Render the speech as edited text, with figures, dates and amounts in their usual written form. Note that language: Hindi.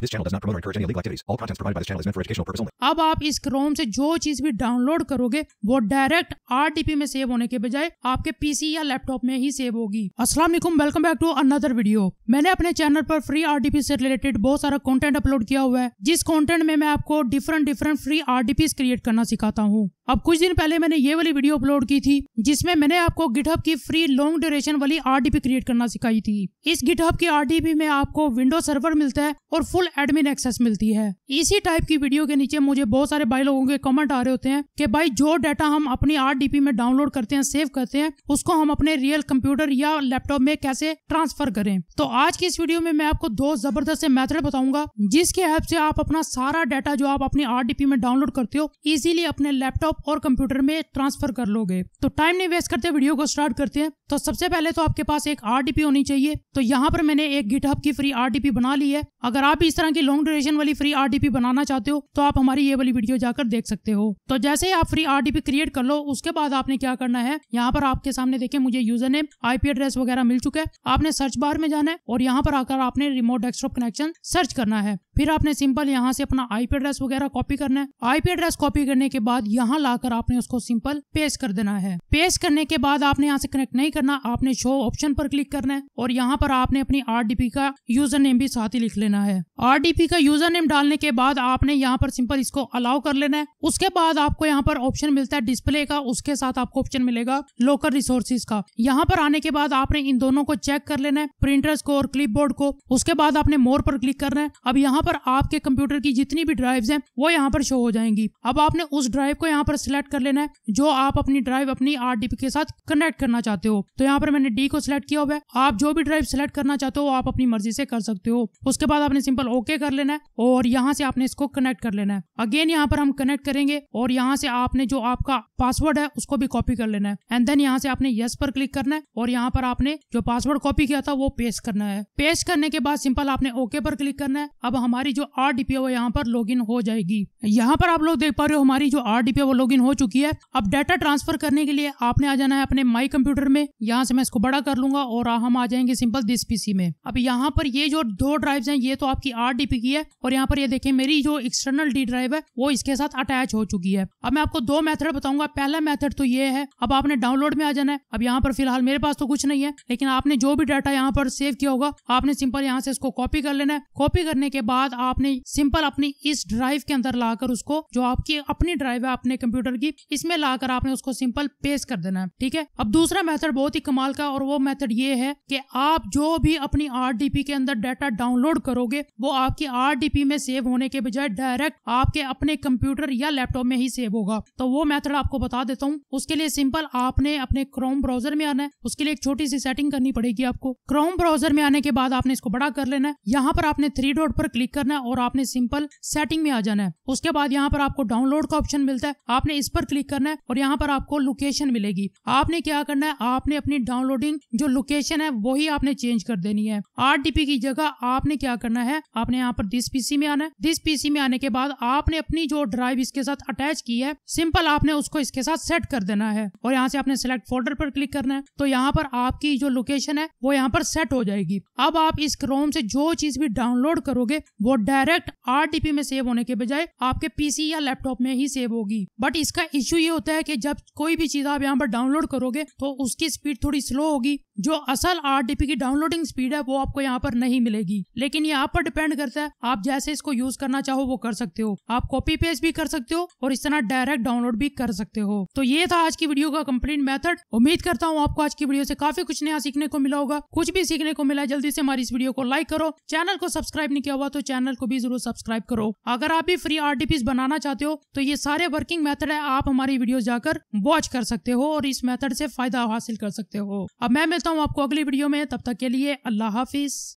This channel does not promote or encourage any illegal activities. All contents provided by this channel is meant for educational purposes only. अब आप इस क्रोम से जो चीज भी डाउनलोड करोगे वो डायरेक्ट RDP में सेव होने के बजाय आपके पीसी या लैपटॉप में ही सेव होगी। अस्सलाम वालेकुम, welcome back to another video. मैंने अपने चैनल पर फ्री RDP से रिलेटेड बहुत सारा कंटेंट अपलोड किया हुआ है, जिस कंटेंट में मैं आपको डिफरेंट फ्री RDPs क्रिएट करना सिखाता हूँ। अब कुछ दिन पहले मैंने ये वाली वीडियो अपलोड की थी जिसमें मैंने आपको गिटहब की फ्री लॉन्ग ड्यूरेशन वाली RDP क्रिएट करना सिखाई थी। इस गिटहब की RDP में आपको विंडो सर्वर मिलता है और फुल एडमिन एक्सेस मिलती है। इसी टाइप की वीडियो के नीचे मुझे बहुत सारे भाई लोगों के कमेंट आ रहे होते हैं कि भाई जो डाटा हम अपनी RDP में डाउनलोड करते हैं, सेव करते हैं, उसको हम अपने रियल कंप्यूटर या लैपटॉप में कैसे ट्रांसफर करें। तो आज की इस वीडियो में मैं आपको दो जबरदस्त मेथड बताऊंगा जिसके हेल्प से आप अपना सारा डाटा जो आप अपनी RDP में डाउनलोड करते हो इजीली अपने लैपटॉप और कंप्यूटर में ट्रांसफर कर लोगे। तो टाइम नहीं वेस्ट करते, वीडियो को स्टार्ट करते हैं। तो सबसे पहले तो आपके पास एक RDP होनी चाहिए। तो यहाँ पर मैंने एक गिटहब की फ्री RDP बना ली है। अगर आप इस तरह की लॉन्ग ड्यूरेशन वाली फ्री RDP बनाना चाहते हो तो आप हमारी ये वाली वीडियो जाकर देख सकते हो। तो जैसे ही आप फ्री RDP क्रिएट कर लो, उसके बाद आपने क्या करना है, यहाँ पर आपके सामने देखिए मुझे यूजर नेम, IP एड्रेस वगैरह मिल चुका है। आपने सर्च बार में जाना है और यहाँ पर आकर आपने रिमोट डेस्कटॉप कनेक्शन सर्च करना है। फिर आपने सिंपल यहाँ से अपना IP एड्रेस वगैरह कॉपी करना है। IP एड्रेस कॉपी करने के बाद यहाँ लाकर आपने उसको सिंपल पेस्ट कर देना है। पेस्ट करने के बाद आपने यहाँ से कनेक्ट नहीं करना, आपने शो ऑप्शन पर क्लिक करना है और यहाँ पर आपने अपनी RDP का यूजर नेम भी साथ ही लिख लेना है। RDP का यूजर नेम डालने के बाद आपने यहाँ पर सिंपल इसको अलाउ कर लेना है। उसके बाद आपको यहाँ पर ऑप्शन मिलता है डिस्प्ले का, उसके साथ आपको ऑप्शन मिलेगा लोकल रिसोर्सेज का। यहाँ पर आने के बाद आपने इन दोनों को चेक कर लेना है, प्रिंटर्स को और क्लिपबोर्ड को। उसके बाद आपने मोर पर क्लिक करना है। अब यहाँ पर आपके कंप्यूटर की जितनी भी ड्राइव्स हैं वो यहाँ पर शो हो जाएंगी। अब आपने उस ड्राइव को यहाँ पर सिलेक्ट कर लेना है जो आप अपनी ड्राइव अपनी RDP के साथ कनेक्ट करना चाहते हो। तो यहाँ पर मैंने D को सिलेक्ट किया हुआ है। आप जो भी ड्राइव सिलेक्ट करना चाहते हो आप अपनी मर्जी से कर सकते हो। उसके बाद आपने सिंपल ओके कर लेना है और यहाँ से आपने इसको कनेक्ट कर लेना है। अगेन यहाँ पर हम कनेक्ट करेंगे और यहाँ से आपने जो आपका पासवर्ड है उसको भी कॉपी कर लेना है। एंड देन यहाँ से आपने यस पर क्लिक करना है और यहाँ पर आपने जो पासवर्ड कॉपी किया था वो पेस्ट करना है। पेस्ट करने के बाद सिंपल आपने ओके पर क्लिक करना है। अब हमारी जो RDP है वो यहाँ पर लॉगिन हो जाएगी। यहाँ पर आप लोग देख पा रहे हो हमारी जो RDP है वो लॉगिन हो चुकी है। अब डाटा ट्रांसफर करने के लिए आपने आ जाना है अपने माई कंप्यूटर में। यहाँ से मैं इसको बड़ा कर लूंगा और हम आ जाएंगे सिंपल दिस PC में। अब यहाँ पर ये जो दो ड्राइव्स हैं ये तो आपकी RDP की है और यहाँ पर ये देखें मेरी जो एक्सटर्नल D ड्राइव है वो इसके साथ अटैच हो चुकी है। अब मैं आपको दो मेथड बताऊंगा। पहला मेथड तो ये है, अब आपने डाउनलोड में आ जाना है। अब यहाँ पर फिलहाल मेरे पास तो कुछ नहीं है, लेकिन आपने जो भी डाटा यहाँ पर सेव किया होगा आपने सिंपल यहाँ से इसको कॉपी कर लेना है। कॉपी करने के बाद आपने सिंपल अपनी इस ड्राइव के अंदर लाकर उसको जो आपकी अपनी ड्राइव है अपने कंप्यूटर की, इसमें लाकर आपने उसको सिंपल पेस्ट कर देना है। ठीक है। अब दूसरा मेथड बहुत ही कमाल का और वो मेथड ये है कि आप जो भी अपनी RDP के अंदर डाटा डाउनलोड करोगे वो आपकी RDP में सेव होने के बजाय डायरेक्ट आपके अपने कंप्यूटर या लैपटॉप में ही सेव होगा। तो वो मेथड आपको बता देता हूँ। उसके लिए सिंपल आपने अपने क्रोम ब्राउजर में आना है। उसके लिए एक छोटी सी सेटिंग करनी पड़ेगी आपको। क्रोम ब्राउजर में आने के बाद आपने इसको बड़ा कर लेना है। यहाँ पर आपने 3 डॉट पर क्लिक करना है और आपने सिंपल सेटिंग में आ जाना है। उसके बाद यहाँ पर आपको डाउनलोड का ऑप्शन मिलता है, आपने इस पर क्लिक करना है और यहाँ पर आपको लोकेशन मिलेगी। आपने क्या करना है, आपने अपनी डाउनलोडिंग जो लोकेशन है वही आपने चेंज कर देनी है। RDP की जगह आपने क्या करना है, आपने यहाँ पर दिस PC में आना है। दिस PC में आने के बाद आपने अपनी जो ड्राइव इसके साथ अटैच की है सिंपल आपने उसको इसके साथ सेट कर देना है और यहाँ से आपने सिलेक्ट फोल्डर पर क्लिक करना है। तो यहाँ पर आपकी जो लोकेशन है वो यहाँ पर सेट हो जाएगी। अब आप इस क्रोम से जो चीज भी डाउनलोड करोगे वो डायरेक्ट RDP में सेव होने के बजाय आपके PC या लैपटॉप में ही सेव होगी। बट इसका इश्यू ये होता है कि जब कोई भी चीज आप यहाँ पर डाउनलोड करोगे तो उसकी स्पीड थोड़ी स्लो होगी। जो असल RDP की डाउनलोडिंग स्पीड है वो आपको यहाँ पर नहीं मिलेगी, लेकिन ये आप पर डिपेंड करता है। आप जैसे इसको यूज करना चाहो वो कर सकते हो। आप कॉपी पेस्ट भी कर सकते हो और इस तरह डायरेक्ट डाउनलोड भी कर सकते हो। तो ये था आज की वीडियो का कंप्लीट मेथड। उम्मीद करता हूँ आपको आज की वीडियो से काफी कुछ नया सीखने को मिला होगा। कुछ भी सीखने को मिला जल्दी से हमारी इस वीडियो को लाइक करो। चैनल को सब्सक्राइब नहीं किया हुआ तो चैनल को भी जरूर सब्सक्राइब करो। अगर आप भी फ्री RDPs बनाना चाहते हो तो ये सारे वर्किंग मेथड है, आप हमारी वीडियो जाकर वॉच कर सकते हो और इस मेथड से फायदा हासिल कर सकते हो। अब मैं मिलता हूँ आपको अगली वीडियो में, तब तक के लिए अल्लाह हाफिज।